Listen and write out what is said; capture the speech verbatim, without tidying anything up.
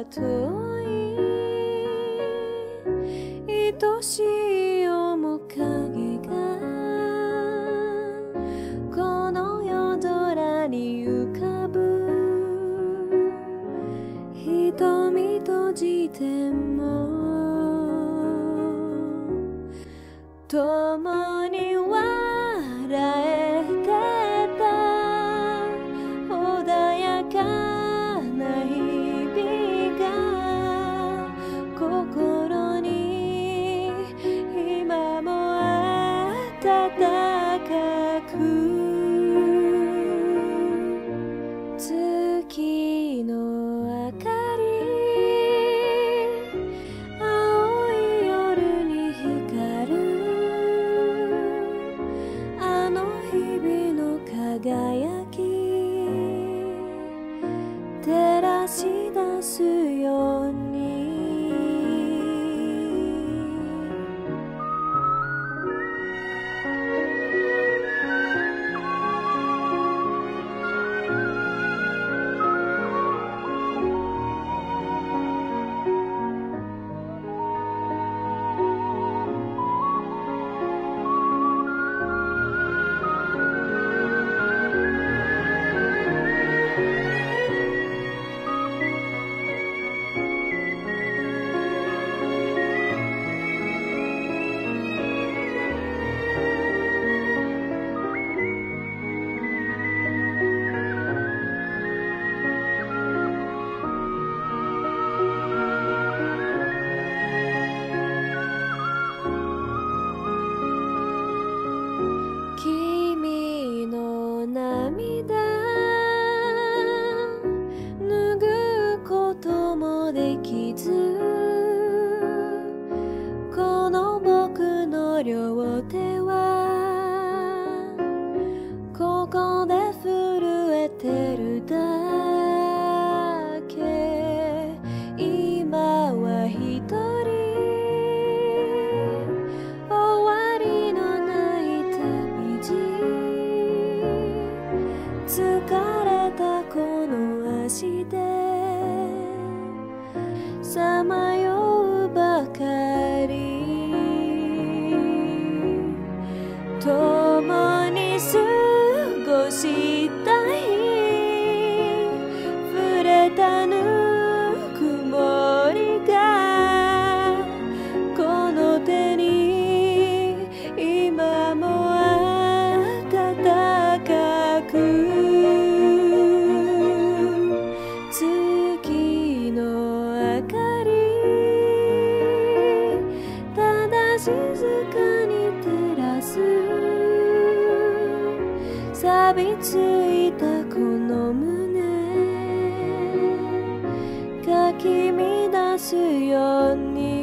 遠い愛しい面影がこの夜空に浮かぶ。瞳閉じても共に笑えてた穏やかな日々が心に今も温かく。月の明かり青い夜に光るあの日々の輝き照らし出すように。君の涙拭うこともできずこの僕の両手はここで震えてるだけ。今は一人終わりのない旅路疲れたこの足でさまようばかり。共に過ごしたい触れたぬくもりがこの手に今も温かく。月の明かりただ静かに照らす錆びついたこの胸かき乱すように。